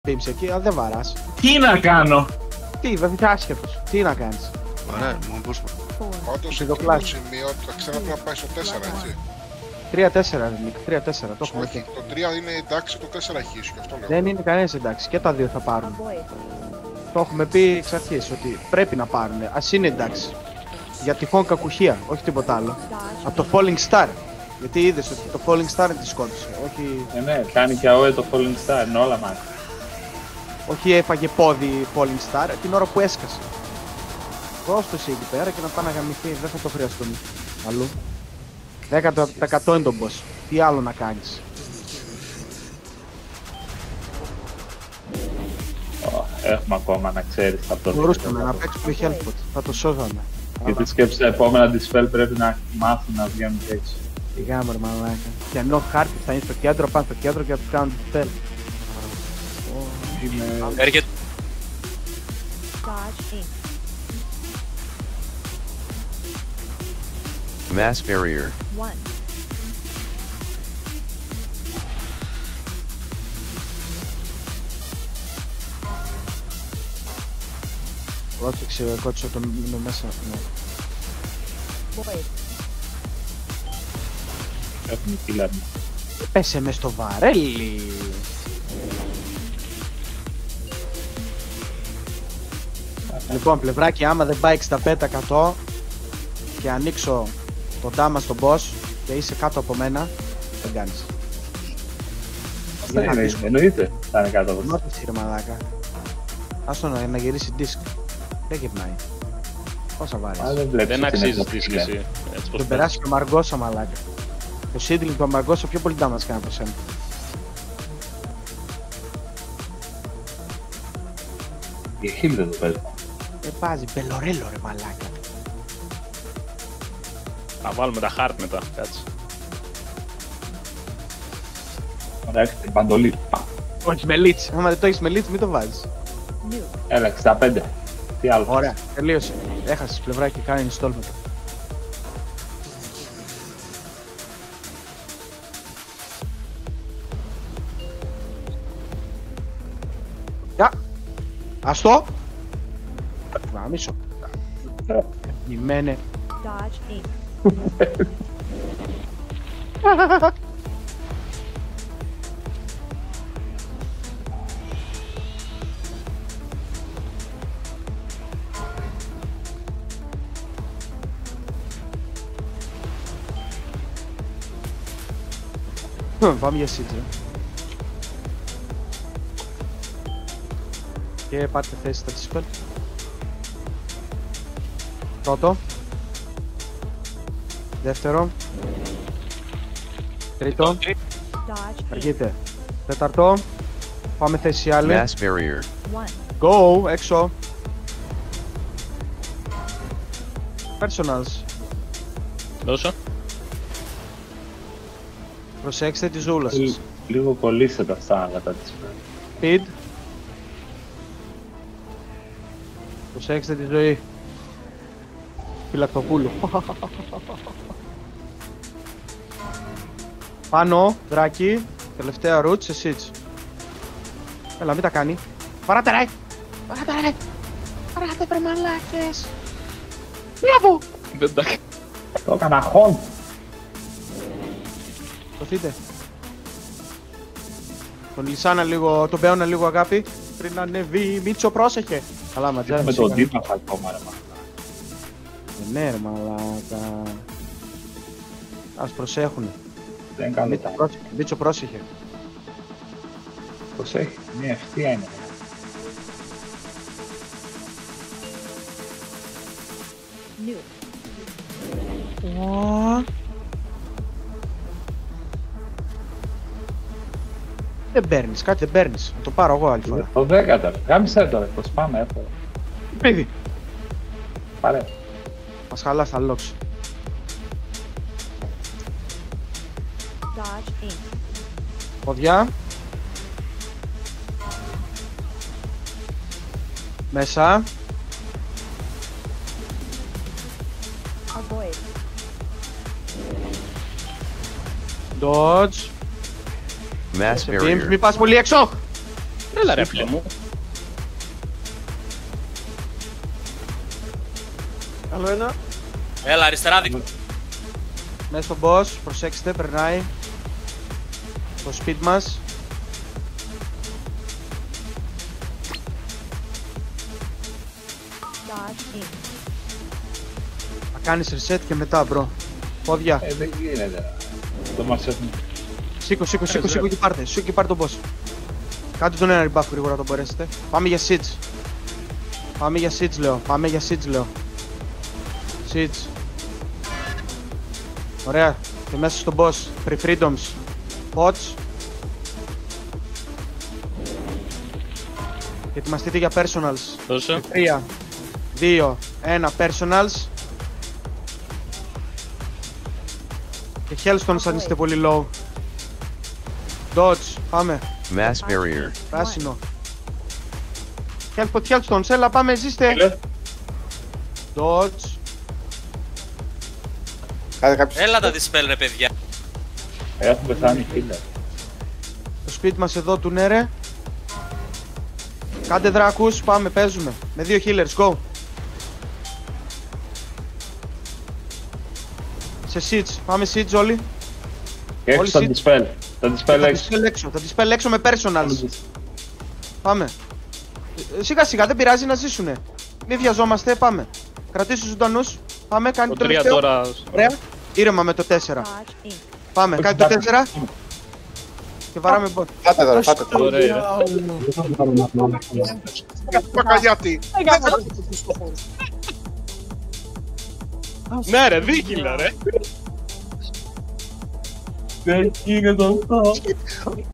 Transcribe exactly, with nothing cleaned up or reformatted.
πίμψε εκεί, αλλά δεν βαράς. Τι να κάνω! Τι, βέβαια άσχετος. Τι να κάνεις. Ωραία, μου πώς. Πάντως εκείνο το σημείο τα ξένα πρέπει να πάει στο τέσσερα, έτσι. τρία τέσσερα, Νίκ, τρία τέσσερα, το έχουμε Όχι, εκεί. το τρία είναι εντάξει, το τέσσερα έχει ίσιο, γι' αυτό λέω. Δεν είναι κανένας εντάξει, και τα δύο θα πάρουν. Το έχουμε πει εξ αρχής ότι πρέπει να πάρουν, ας είναι εντάξει. Για τυχόν κακουχία, όχι τίποτα άλλο. Από το Falling Star. Γιατί είδες ότι το Falling Star τη σκότωσε, όχι... Ε, ναι, κάνει και αόε το Falling Star, είναι όλα μάτια. Όχι έφαγε πόδι Falling Star την ώρα που έσκασε. Δώσ' το εσύ εκεί πέρα και να πάει να γαμηθεί, δεν θα το χρειαστούμε αλλού. δέκα τοις εκατό είναι το boss. Τι άλλο να κάνεις. Oh, έχουμε ακόμα να ξέρεις από το Μπορούσαμε να παίξουμε Hellpot, θα το σώζαμε. Γιατί σκέψη τα επόμενα dispel πρέπει να μάθουν να βγαίνουν και έξω. Τι γάμο ρε μαλάκα. Και ενώ χάρτη θα είναι στο κέντρο, πάνε στο κέντρο και θα τους κάνουν dispel. Έρχεται. Mass barrier. Πρόσεξε, κότσο το μείνω μέσα. Ναι. Έχουμε κυλάρι. Πέσε μες στο βαρέλι. Λοιπόν, πλευράκι, άμα δεν πάει εξήντα πέντε τοις εκατό και ανοίξω το ντάμα στον boss και είσαι κάτω από μένα, δεν κάνεις. Αυτό είναι, εννοείται θα είναι κάτω από Μάτω ρε μαλάκα. Άστο να, να γυρίσει disc. Δεν γυρνάει. Πόσα βάρεις. Δεν αξίζει disc εσύ. Τον περάσει και ο Μαργκόσα μαλάκα. Το Σίντλινγκ του Μαργκόσα πιο πολύ damage κάνει από σένα. Η χείλη δεν το παίζει. Δεν πάζει, μπελορέλο ρε μαλάκα. Θα βάλουμε τα χάρτ μετά, κάτσε. Ωραία, έχετε την παντολή. Όχι με λίτς, άμα δεν το έχεις με λίτς μην το βάζεις. Έλα, εξήντα πέντε. Τι άλλο. Ωραία, τελείωσε. Έχασες πλευράκι και κάνει install μετά. Γεια! Αστό! Γαμίσο. Νημένε. Πάμε για Siege. Και πάρτε θέση στα Dispel. Πρώτο. Δεύτερο. Τρίτο. Αργείτε. Τέταρτο. Πάμε θέση άλλη. Mass barrier. Go, έξω. Personals. Δώσω. Προσέξτε τη ζούλα σας. Λίγο κολλήστε τα στάγατα της. Speed. Προσέξτε τη ζωή. Φυλακτοπούλου. Πάνω, δράκι. Τελευταία root σε siege. Έλα, μην τα κάνει. Παράτε ρε! Παράτε ρε! Παράτε βρε μαλάκες! Μπράβο! Δεν τα... Το έκανα χόν! Σωθείτε. Τον Λισάνα λίγο, τον Μπέωνα λίγο αγάπη. Πριν ανεβεί, Μίτσο πρόσεχε. Καλά ματζάρι. Με τον Δήμα θα ακόμα ρε μαλάκα. Ναι ρε μαλάκα. Ας προσέχουνε. Δεν κάνει τα. Μίτσο πρόσεχε. Προσέχει, μια ευθεία είναι. Ω. Δεν παίρνεις, κάτι δεν παίρνεις. Θα το πάρω εγώ άλλη φορά. Το δέκατα, γάμισε τώρα, το σπάμε εύκολα. Παιδί. Πάρε. Μας χαλάς τα locks. Ποδιά. Μέσα. Dodge. Mass Πίμψ, barrier. μη πας πολύ έξω! Ρε Έλα ρε φίλε μου. Άλλο ένα. Έλα, αριστερά δίπλα. Μέσα στον boss, προσέξτε, περνάει. Το speed μας. Θα κάνεις reset και μετά, bro. Πόδια. Ε, δεν γίνεται. Το μας έχουν. Σήκω, σήκω, σήκω, σήκω και πάρτε. Σήκω και πάρτε τον boss. Κάντε τον ένα rebuff γρήγορα το μπορέσετε. Πάμε για siege. Πάμε για siege λέω. Πάμε για siege λέω. Siege. Ωραία. Και μέσα στον boss. Free freedoms. Pots. Και ετοιμαστείτε για personals. Δώσε. τρία, δύο, ένα personals. Και hellstones αν είστε πολύ low. Dodge, πάμε. Mass barrier. Πράσινο. Hellspot, hellstones, έλα πάμε, ζήστε. Έλα. Dodge. Κάνε κάποιος. Έλα τα dispel ρε παιδιά. Έχουν πεθάνει killer. Το σπίτι μας εδώ του νερε. Κάντε δράκους, πάμε, παίζουμε. Με δύο healers, go. Σε siege, πάμε siege όλοι. Και έξω τα Όλοι dispel. Τα dispel Τα έξω. dispel έξω, τα dispel έξω με personals. Πάμε. Ε, Σιγά σιγά, δεν πειράζει να ζήσουνε. Μην βιαζόμαστε, πάμε. Κρατήσου ζωντανούς. Πάμε, κάνει Το το τρία τελευταίο. τώρα. Ωραία. Ήρεμα με το τέσσερα. Πάμε, κάνει το τέσσερα. Και βαράμε bot. Φάτε εδώ, ρε, φάτε εδώ. Ωραία. Πακαλιάτη. Ναι ρε, δίκυλα ρε. Δεν γίνεται αυτό.